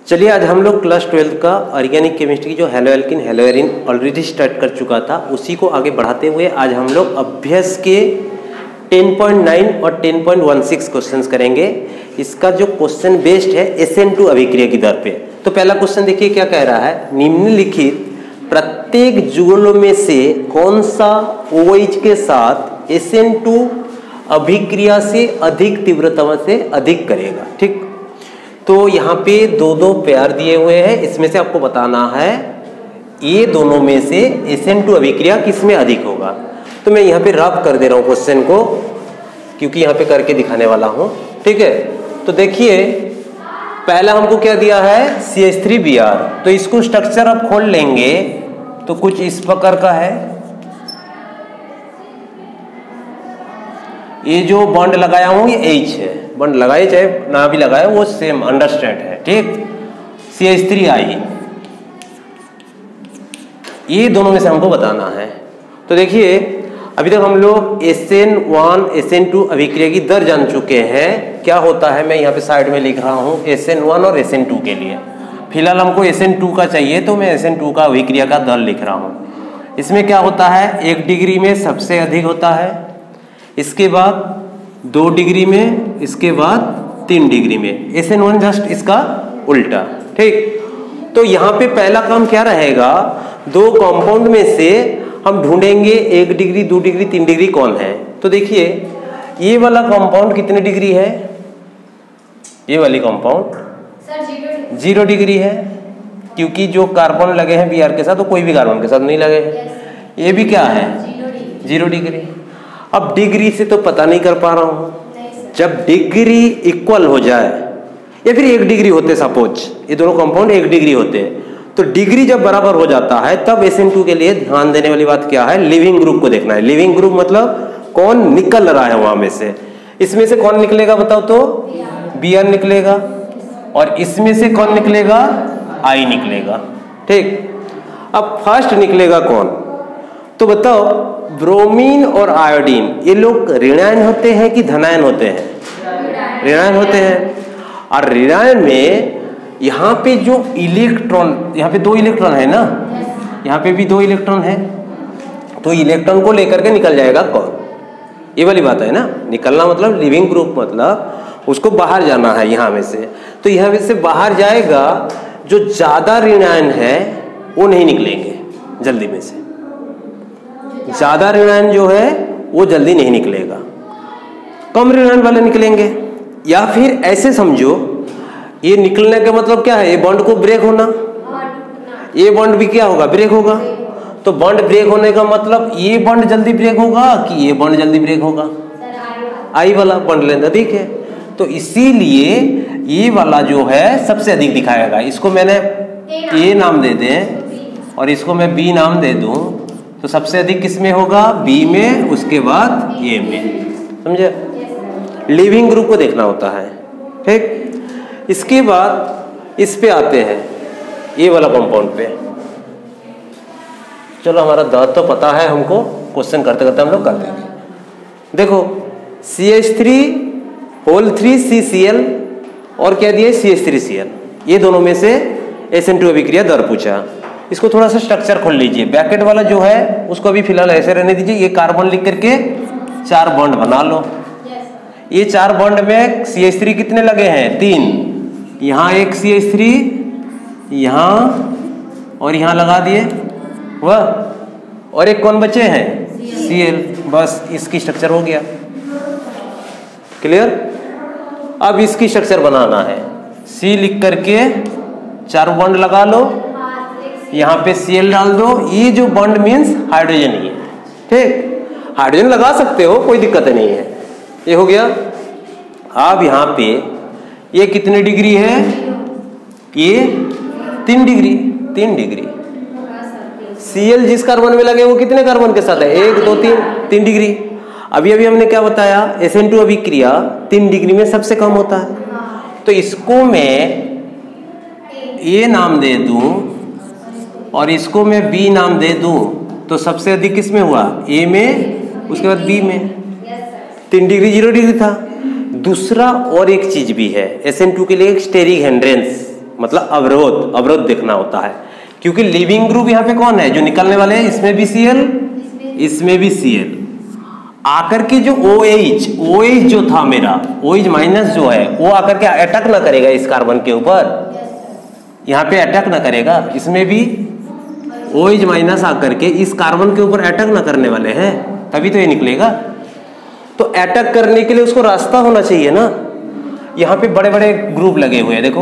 चलिए आज हम लोग क्लास 12 का ऑर्गेनिक केमिस्ट्री की जो halo alkane halo arene already start कर चुका था उसी को आगे बढ़ाते हुए आज हम लोग अभ्यास के 10.9 और 10.16 क्वेश्चंस करेंगे। इसका जो क्वेश्चन बेस्ड है SN2 अभिक्रिया की दर पे। तो पहला क्वेश्चन देखिए क्या कह रहा है, निम्नलिखित प्रत्येक जुगलों में से कौन सा OH के साथ SN2 अभिक्रिया से अधिक तीव्रता से अधिक करेगा। ठीक, तो यहाँ पे दो दो पेयर दिए हुए हैं, इसमें से आपको बताना है ये दोनों में से SN2 अभिक्रिया किसमें अधिक होगा। तो मैं यहाँ पे रफ कर दे रहा हूँ क्वेश्चन को क्योंकि यहाँ पे करके दिखाने वाला हूँ। ठीक है, तो देखिए पहला हमको क्या दिया है CH3Br। तो इसको स्ट्रक्चर आप खोल लेंगे तो कुछ इस प्रकार का है। ये जो बॉन्ड लगाया हूँ ये H है, बॉन्ड लगाए चाहे ना भी लगाए वो सेम अंडरस्टैंड है। ठीक, CH3I ये दोनों में से हमको बताना है। तो देखिए अभी तक हम लोग SN1 SN2 अभिक्रिया की दर जान चुके हैं। क्या होता है मैं यहाँ पे साइड में लिख रहा हूँ SN1 और SN2 के लिए। फिलहाल हमको SN2 का चाहिए तो मैं SN2 का अभिक्रिया का दर लिख रहा हूँ। इसमें क्या होता है 1 डिग्री में सबसे अधिक होता है, इसके बाद 2 डिग्री में, इसके बाद 3 डिग्री में। SN1 जस्ट इसका उल्टा। ठीक, तो यहाँ पे पहला काम क्या रहेगा, दो कंपाउंड में से हम ढूंढेंगे 1 डिग्री 2 डिग्री 3 डिग्री कौन है। तो देखिए ये वाला कंपाउंड कितने डिग्री है, ये वाली कंपाउंड 0 डिग्री है क्योंकि जो कार्बन लगे हैं Br के साथ तो कोई भी कार्बन के साथ नहीं लगे हैं। ये भी क्या है 0 डिग्री। अब डिग्री से तो पता नहीं कर पा रहा हूं, जब डिग्री इक्वल हो जाए या फिर 1 डिग्री होते, सपोज ये दोनों कंपाउंड 1 डिग्री होते हैं, तो डिग्री जब बराबर हो जाता है तब SN2 के लिए ध्यान देने वाली बात क्या है, लिविंग ग्रुप को देखना है। लिविंग ग्रुप मतलब कौन निकल रहा है वहां में से। इसमें से कौन निकलेगा बताओ तो Br निकलेगा और इसमें से कौन निकलेगा I निकलेगा। ठीक, अब फर्स्ट निकलेगा कौन तो बताओ, ब्रोमीन और आयोडीन ये लोग ऋणायन होते हैं कि धनायन होते हैं, ऋणायन होते हैं। और ऋणायन में यहाँ पे जो इलेक्ट्रॉन, यहाँ पे 2 इलेक्ट्रॉन है ना, यहाँ पे भी 2 इलेक्ट्रॉन है, तो इलेक्ट्रॉन को लेकर के निकल जाएगा कौन, ये वाली बात है ना। निकलना मतलब लिविंग ग्रुप मतलब उसको बाहर जाना है यहाँ में से। तो यहाँ में से बाहर जाएगा, जो ज्यादा ऋणायन है वो नहीं निकलेंगे जल्दी में से, ज्यादा ऋणायन जो है वो जल्दी नहीं निकलेगा, कम ऋणायन वाले निकलेंगे। या फिर ऐसे समझो ये निकलने का मतलब क्या है, ये बॉन्ड को ब्रेक होना, ये बॉन्ड भी क्या होगा ब्रेक होगा। तो बॉन्ड ब्रेक होने का मतलब ये बॉन्ड जल्दी ब्रेक होगा कि ये बॉन्ड जल्दी ब्रेक होगा, आई वाला बॉन्ड लेंथ अधिक है। तो इसीलिए ये वाला जो है सबसे अधिक दिखाएगा। इसको मैंने A नाम दे दें और इसको मैं B नाम दे दूं तो सबसे अधिक किसमें होगा, B में, उसके बाद A में। समझे, लिविंग ग्रुप को देखना होता है। ठीक, इसके बाद इस पे आते हैं ये वाला कंपाउंड पे। चलो हमारा दर तो पता है हमको, क्वेश्चन करते करते हम लोग कर देंगे। देखो CH3CCl और क्या दिया CH3Cl, ये दोनों में से SN2 अभिक्रिया दर पूछा। इसको थोड़ा सा स्ट्रक्चर खोल लीजिए। ब्रैकेट वाला जो है उसको अभी फिलहाल ऐसे रहने दीजिए। ये कार्बन लिख करके 4 बॉन्ड बना लो। ये 4 बॉन्ड में CH3 कितने लगे हैं 3, यहाँ एक CH3 यहाँ और यहाँ लगा दिए वह, और एक कौन बचे हैं Cl। बस इसकी स्ट्रक्चर हो गया, क्लियर। अब इसकी स्ट्रक्चर बनाना है, C लिख करके 4 बॉन्ड लगा लो, यहाँ पे Cl डाल दो। ये जो बॉन्ड मीन्स हाइड्रोजन ही है। ठीक, हाइड्रोजन लगा सकते हो, कोई दिक्कत नहीं है। ये हो गया। अब यहाँ पे ये कितने डिग्री है, ये 3 डिग्री, 3 डिग्री। Cl जिस कार्बन में लगे वो कितने कार्बन के साथ है, 1 2 3 डिग्री। अभी अभी हमने क्या बताया, SN2 अभिक्रिया 3 डिग्री में सबसे कम होता है। तो इसको मैं A नाम दे दूं और इसको मैं B नाम दे दूं तो सबसे अधिक किसमें हुआ, A में, उसके बाद B में। 3 डिग्री 0 डिग्री था। दूसरा और एक चीज भी है, SN2 के लिए एक स्टेरिक हिंड्रेंस मतलब अवरोध देखना होता है, क्योंकि लीविंग ग्रुप यहाँ पे कौन है, जो निकलने वाले हैं, इसमें भी Cl, इसमें भी Cl, आकर के जो OH जो था मेरा, OH माइनस जो है वो आकर के अटैक ना करेगा इस कार्बन के ऊपर, यहाँ पे अटैक ना करेगा, इसमें भी OH माइनस आकर के इस कार्बन के ऊपर अटैक ना करने वाले हैं, तभी तो ये निकलेगा। तो अटैक करने के लिए उसको रास्ता होना चाहिए ना। यहाँ पे बड़े बड़े ग्रुप लगे हुए हैं, देखो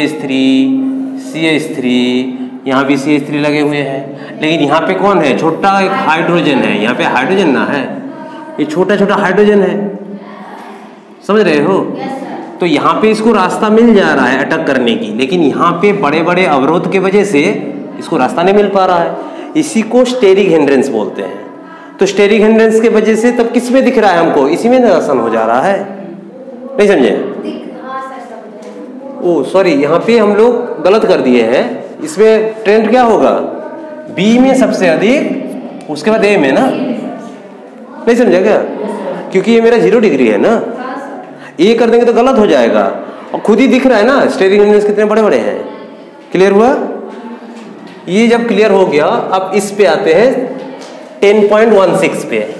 CH3, यहाँ भी CH3 लगे हुए हैं, लेकिन यहाँ पे कौन है, छोटा एक हाइड्रोजन है, यहाँ पे हाइड्रोजन ना है, ये छोटा छोटा हाइड्रोजन है, समझ रहे हो। तो यहाँ पे इसको रास्ता मिल जा रहा है अटैक करने की, लेकिन यहाँ पे बड़े बड़े अवरोध के वजह से इसको रास्ता नहीं मिल पा रहा है, इसी को स्टेरिक हिंड्रेंस बोलते हैं। तो स्टेरिक हिंड्रेंस के वजह से तब किस में दिख रहा है हमको, इसी में निरसन हो जा रहा है, नहीं समझे। ओ सॉरी, यहाँ पे हम लोग गलत कर दिए हैं, इसमें ट्रेंड क्या होगा, बी में सबसे अधिक, उसके बाद ए में ना, नहीं समझा क्या, क्योंकि ये मेरा 0 डिग्री है ना, ए कर देंगे तो गलत हो जाएगा, और खुद ही दिख रहा है ना स्टेरिक हिंड्रेंस कितने बड़े बड़े हैं। क्लियर हुआ, ये जब क्लियर हो गया, अब इस पे आते हैं 10.16 पे।